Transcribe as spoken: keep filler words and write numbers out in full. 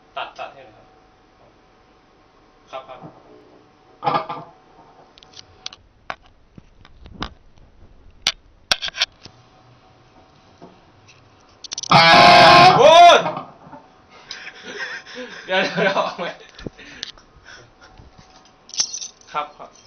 ตัดตัดให้หน่อยครับครับครับโอ้ยเดี๋ยวเดี๋ยวเอาไหมครับครับ